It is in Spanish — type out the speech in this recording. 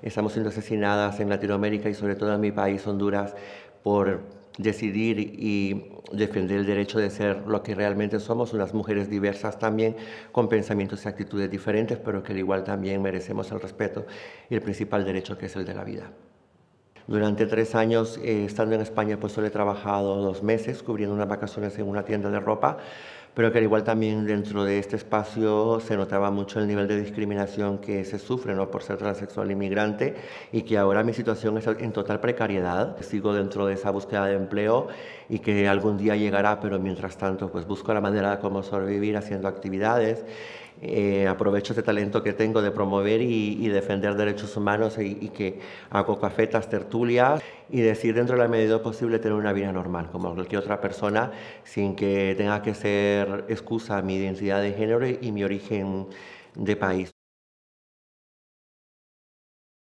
estamos siendo asesinadas en Latinoamérica y sobre todo en mi país, Honduras, por decidir y defender el derecho de ser lo que realmente somos, unas mujeres diversas también, con pensamientos y actitudes diferentes, pero que al igual también merecemos el respeto y el principal derecho que es el de la vida. Durante 3 años, estando en España, pues solo he trabajado 2 meses cubriendo unas vacaciones en una tienda de ropa, pero que al igual también dentro de este espacio se notaba mucho el nivel de discriminación que se sufre, ¿no?, por ser transexual inmigrante, y que ahora mi situación es en total precariedad. Sigo dentro de esa búsqueda de empleo y que algún día llegará, pero mientras tanto pues busco la manera de cómo sobrevivir haciendo actividades. Aprovecho este talento que tengo de promover y defender derechos humanos y que hago cafetas, tertulias y decir dentro de la medida posible tener una vida normal como cualquier otra persona sin que tenga que ser excusa mi identidad de género y mi origen de país.